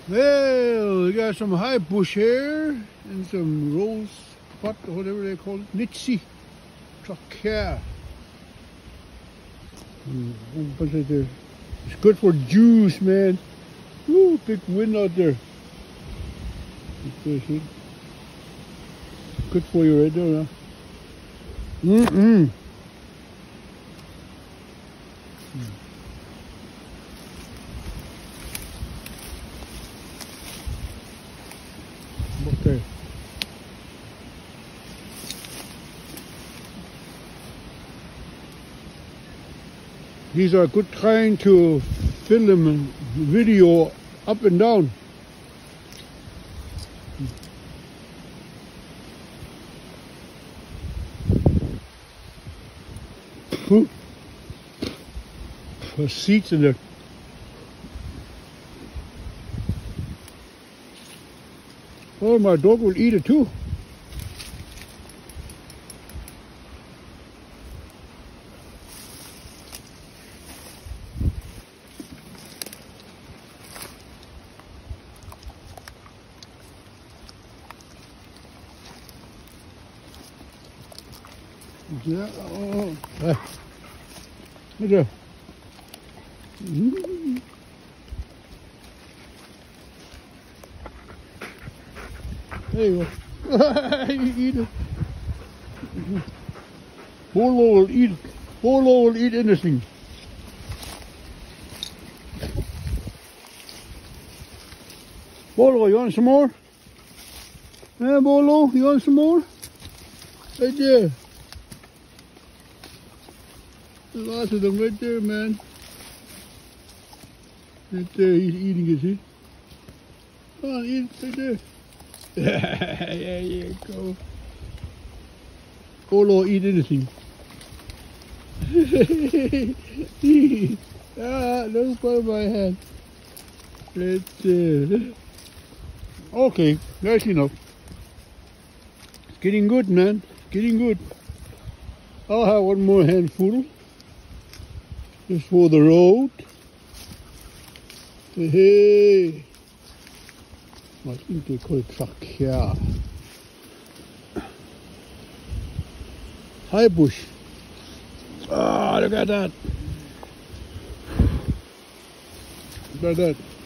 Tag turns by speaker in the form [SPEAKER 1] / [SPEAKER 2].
[SPEAKER 1] Well, we got some high bush here and some rose pot or whatever they call it. Venetie. Trucker. It's good for juice, man. Woo, big wind out there. Good for you right there, huh? Okay. These are good trying to film and video up and down. Seats in there. Oh, my dog will eat it too. Yeah, oh, look there. There you go. You eat it. Bolo will eat. Bolo will eat anything. Bolo, you want some more? Yeah, Bolo, you want some more? Right there. Lots of them right there, man. Right there, he's eating it, see? Come on, eat it right there. There you go. Bolo eat anything. Don't put my hand. Right there. Okay, that's enough. It's getting good, man. Getting good. I'll have one more handful. Just for the road. Hey. I think they call it trucker. High bush. Ah, look at that. Look at that.